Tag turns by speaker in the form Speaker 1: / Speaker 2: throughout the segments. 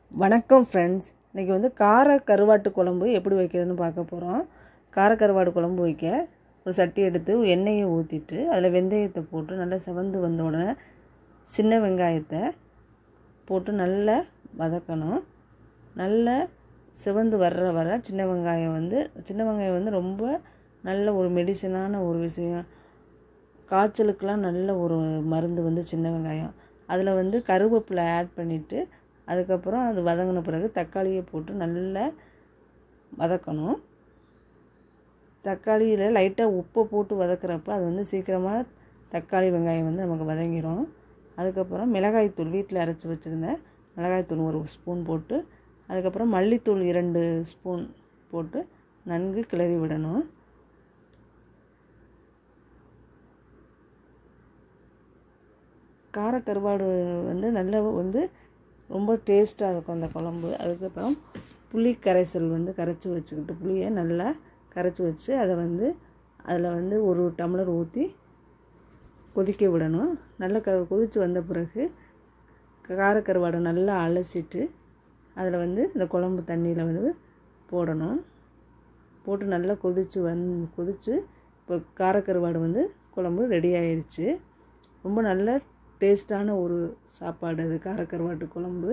Speaker 1: வணக்கம் ஃப்ரெண்ட்ஸ். இன்றைக்கி வந்து கார கருவாட்டு குழம்பு எப்படி வைக்கிறதுன்னு பார்க்க போகிறோம். கார கருவாடு குழம்பு வைக்க ஒரு சட்டி எடுத்து எண்ணெயை ஊற்றிட்டு அதில் வெந்தயத்தை போட்டு நல்லா செவந்து வந்த உடனே சின்ன வெங்காயத்தை போட்டு நல்லா வதக்கணும். நல்லா செவந்து வர சின்ன வெங்காயம் வந்து ரொம்ப நல்ல ஒரு மெடிசனான ஒரு விஷயம். காய்ச்சலுக்கெலாம் நல்ல ஒரு மருந்து வந்து சின்ன வெங்காயம். அதில் வந்து கருவேப்பிலை ஆட் பண்ணிவிட்டு அதுக்கப்புறம் அது வதங்கின பிறகு தக்காளியை போட்டு நல்லா வதக்கணும். தக்காளியில் லைட்டாக உப்பை போட்டு வதக்கிறப்ப அது வந்து சீக்கிரமாக தக்காளி வெங்காயம் வந்து நமக்கு வதங்கிடும். அதுக்கப்புறம் மிளகாய்த்தூள் வீட்டில் அரைச்சி வச்சுருந்தேன் மிளகாய்த்தூள் 1 ஸ்பூன் போட்டு அதுக்கப்புறம் மல்லித்தூள் 2 ஸ்பூன் போட்டு நன்கு கிளறி விடணும். கார கருவாடு வந்து நல்லா வந்து ரொம்ப டேஸ்ட்டாக இருக்கும் அந்த குழம்பு. அதுக்கப்புறம் புளி கரைசல் வந்து கரைச்சி வச்சுக்கிட்டு புளியை நல்லா கரைச்சி வச்சு அதை வந்து அதில் வந்து 1 டம்ளர் ஊற்றி கொதிக்க விடணும். நல்லா கொதித்து வந்த பிறகு காரக்கருவாடை நல்லா அலசிட்டு அதில் வந்து இந்த குழம்பு தண்ணியில் வந்து போடணும். போட்டு நல்லா கொதித்து இப்போ காரக்கருவாடு வந்து குழம்பு ரெடி ஆயிடுச்சு. ரொம்ப நல்ல டேஸ்டான ஒரு சாப்பாடு அது காரக்கருவாட்டு குழம்பு.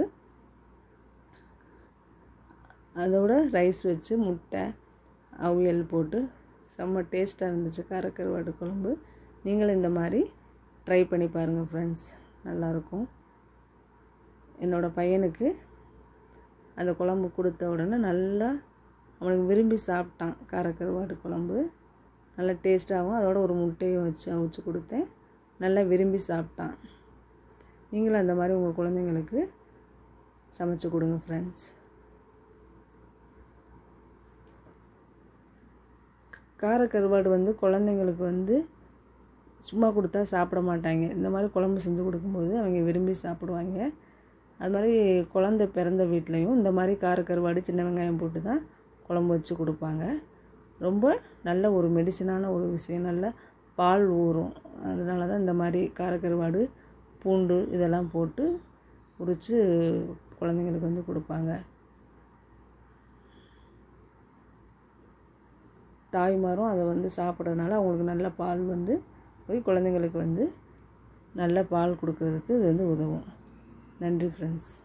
Speaker 1: அதோட ரைஸ் வச்சு முட்டை அவியல் போட்டு செம்ம டேஸ்ட்டாக இருந்துச்சு காரக்கருவாட்டு குழம்பு. நீங்களும் இந்த மாதிரி ட்ரை பண்ணி பாருங்கள் ஃப்ரெண்ட்ஸ், நல்லாயிருக்கும். என்னோடய பையனுக்கு அந்த குழம்பு கொடுத்த உடனே நல்லா அவனுக்கு விரும்பி சாப்பிட்டான். காரக்கருவாட்டு குழம்பு நல்லா டேஸ்ட்டாகவும் அதோட ஒரு முட்டையும் வச்சு அவிச்சு கொடுத்தேன். நல்லா விரும்பி சாப்பிட்டான். நீங்களும் அந்த மாதிரி உங்கள் குழந்தைங்களுக்கு சமைச்சு கொடுங்க ஃப்ரெண்ட்ஸ். காரக்கருவாடு வந்து குழந்தைங்களுக்கு வந்து சும்மா கொடுத்தா சாப்பிட மாட்டாங்க. இந்த மாதிரி குழம்பு செஞ்சு கொடுக்கும்போது அவங்க விரும்பி சாப்பிடுவாங்க. அது மாதிரி குழந்தை பிறந்த வீட்லேயும் இந்த மாதிரி காரக்கருவாடு சின்ன வெங்காயம் போட்டு தான் குழம்பு வச்சு கொடுப்பாங்க. ரொம்ப நல்ல ஒரு மெடிசனான ஒரு விஷயம். நல்ல பால் ஊறும். அதனால தான் இந்த மாதிரி காரக்கருவாடு பூண்டு இதெல்லாம் போட்டு உரித்து குழந்தைங்களுக்கு வந்து கொடுப்பாங்க. தாய்மாரும் அதை வந்து சாப்பிட்றதுனால அவங்களுக்கு நல்ல பால் வந்து போய் குழந்தைங்களுக்கு வந்து நல்ல பால் கொடுக்கறதுக்கு இது வந்து உதவும். நன்றி ஃப்ரெண்ட்ஸ்.